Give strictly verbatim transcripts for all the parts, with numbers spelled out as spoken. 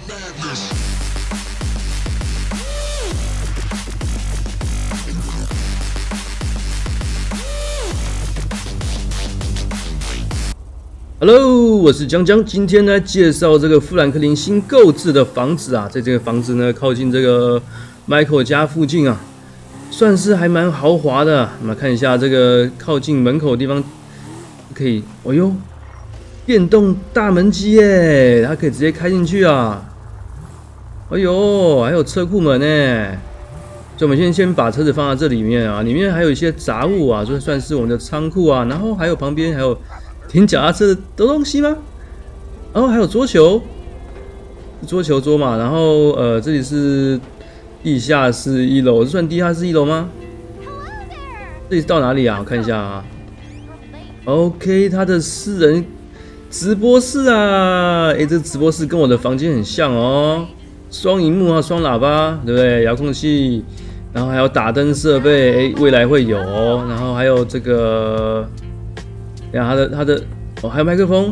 Hello， 我是江江，今天来介绍这个富兰克林新购置的房子啊，在这个房子呢靠近这个 Michael 家附近啊，算是还蛮豪华的。我们来看一下这个靠近门口的地方，可以，哦呦，电动大门机耶，它可以直接开进去啊。哎呦，还有车库门呢。所以我们先先把车子放在这里面啊，里面还有一些杂物啊，就算是我们的仓库啊，然后还有旁边还有停脚踏车的东西吗？然后还有桌球，桌球桌嘛。然后呃，这里是地下室一楼，这算地下室一楼吗？这里到哪里啊？我看一下啊。OK， 它的私人直播室啊，哎，这直播室跟我的房间很像哦，双萤幕啊，双喇叭，对不对？遥控器，然后还有打灯设备，哎，未来会有哦。然后还有这个。呀，它的它的哦，还有麦克风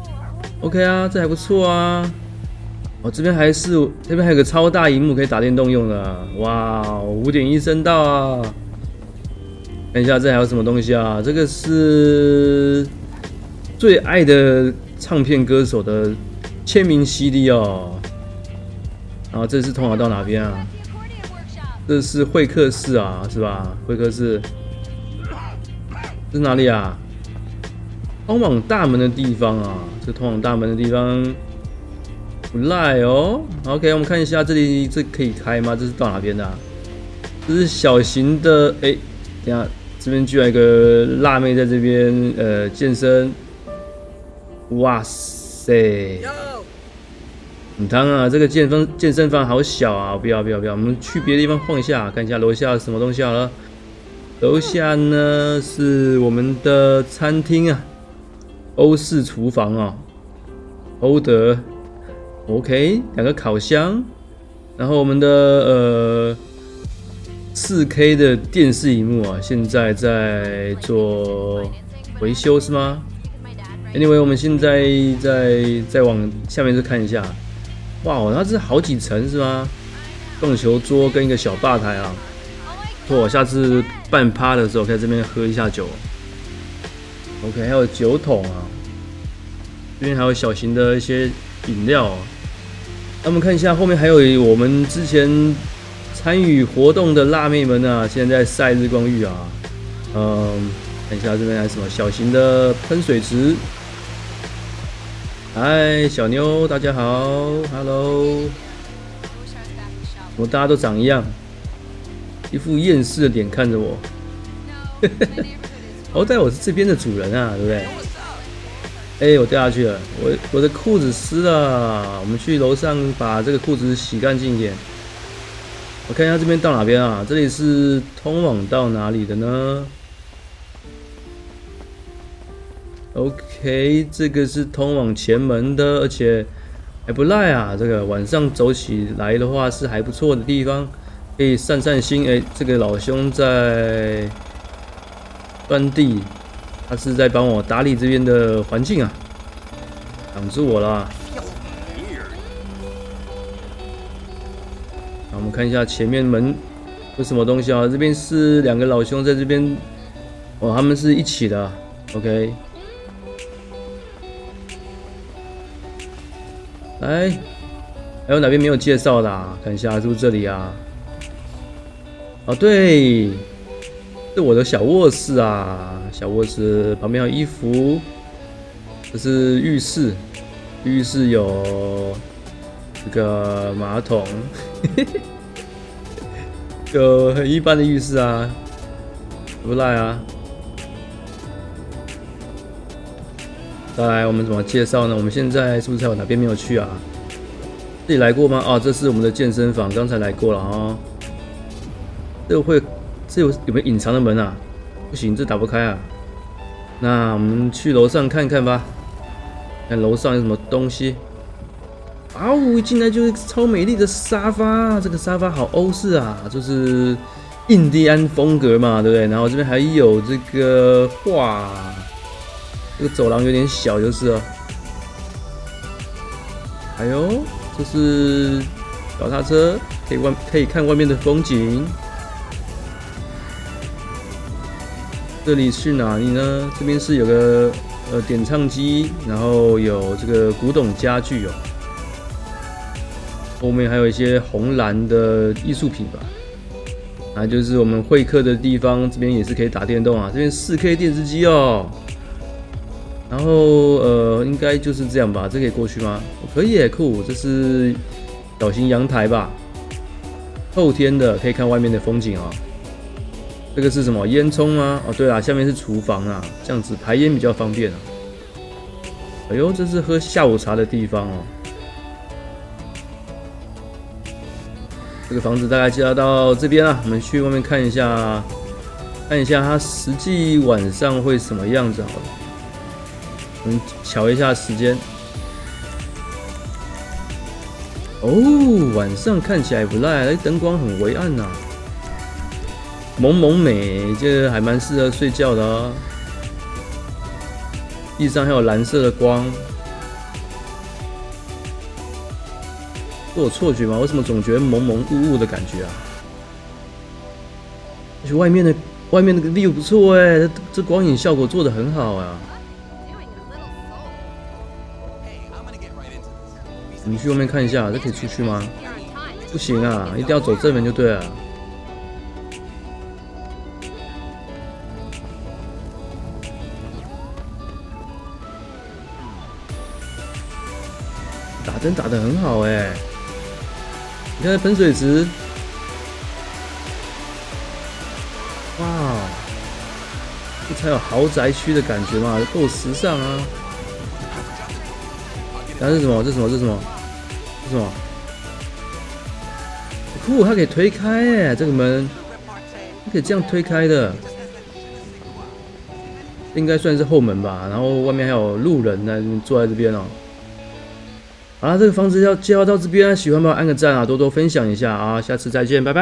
，OK 啊，这还不错啊。哦，这边还是这边还有个超大萤幕可以打电动用的、啊，哇，五点一声道啊。看一下这还有什么东西啊？这个是最爱的唱片歌手的签名 C D 哦。然后这是通往到哪边啊？这是会客室啊，是吧？会客室，这是哪里啊？通往大门的地方啊，这通往大门的地方不赖哦。OK， 我们看一下这里，这可以开吗？这是到哪边的、啊？这是小型的，哎、欸，等一下这边居然有个辣妹在这边呃健身，哇塞，很烫啊！这个健身健身房好小啊，不要不要不要，我们去别的地方晃一下，看一下楼下什么东西好了。楼下呢是我们的餐厅啊。欧式厨房啊，欧德 ，OK， 两个烤箱，然后我们的呃 四K 的电视萤幕啊，现在在做维修是吗 ？Anyway， 我们现在再再往下面再看一下，哇，它是好几层是吗？棒球桌跟一个小吧台啊，我下次办趴的时候可以在这边喝一下酒。OK， 还有酒桶啊，这边还有小型的一些饮料、啊。那我们看一下后面还有我们之前参与活动的辣妹们啊，现在在晒日光浴啊。嗯，看一下这边还有什么小型的喷水池。嗨，小妞，大家好 ，Hello。我大家都长一样，一副厌世的脸看着我。好歹我是这边的主人啊，对不对？哎、欸，我掉下去了，我我的裤子湿了，我们去楼上把这个裤子洗干净一点。我看一下这边到哪边啊？这里是通往到哪里的呢 ？OK， 这个是通往前门的，而且还不赖啊。这个晚上走起来的话是还不错的地方，可以散散心。哎、欸，这个老兄在端地，他是在帮我打理这边的环境啊，挡住我了。我们看一下前面门有什么东西啊？这边是两个老兄在这边，哦，他们是一起的 ，OK。来，还有哪边没有介绍的、啊？看一下是不是这里啊？哦，对。是我的小卧室啊，小卧室旁边有衣服，这是浴室，浴室有这个马桶，有很一般的浴室啊，不赖啊。再来，我们怎么介绍呢？我们现在是不是还有哪边没有去啊？这里来过吗？哦，这是我们的健身房，刚才来过了啊、哦。这个会。这有有没有隐藏的门啊？不行，这打不开啊。那我们去楼上看看吧，看楼上有什么东西。啊呜！一进来就是超美丽的沙发，这个沙发好欧式啊，就是印第安风格嘛，对不对？然后这边还有这个哇，这个走廊有点小就是了。哎呦， 这是脚踏车，可以外可以看外面的风景。这里是哪里呢？这边是有个呃点唱机，然后有这个古董家具哦。后面还有一些红蓝的艺术品吧。啊，就是我们会客的地方，这边也是可以打电动啊。这边 四K 电视机哦。然后呃，应该就是这样吧。这可以过去吗？可以耶，酷！这是小型阳台吧？透天的，可以看外面的风景哦。这个是什么？烟囱吗？哦，对啦，下面是厨房啊，这样子排烟比较方便啊。哎呦，这是喝下午茶的地方哦。这个房子大概介绍到这边啊，我们去外面看一下，看一下它实际晚上会什么样子好了。我们瞧一下时间。哦，晚上看起来不赖，灯光很微暗呐、啊。蒙蒙美，这个还蛮适合睡觉的啊。地上还有蓝色的光，是我错觉吗？为什么总觉得蒙蒙雾雾的感觉啊？而且外面的外面那个 view 不错哎，这这光影效果做得很好啊。我们去外面看一下，这可以出去吗？不行啊，一定要走正门就对了。打灯打得很好哎，你看喷水池，哇，这才有豪宅区的感觉嘛，够时尚啊！这是什么？这是什么？这是什么？这是什么？酷，它可以推开哎，这个门，它可以这样推开的，应该算是后门吧。然后外面还有路人呢，坐在这边哦。好啦，这个房子要介绍到这边，喜欢帮我按个赞啊，多多分享一下啊，下次再见，拜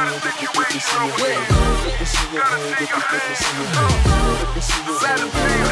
拜。Yeah.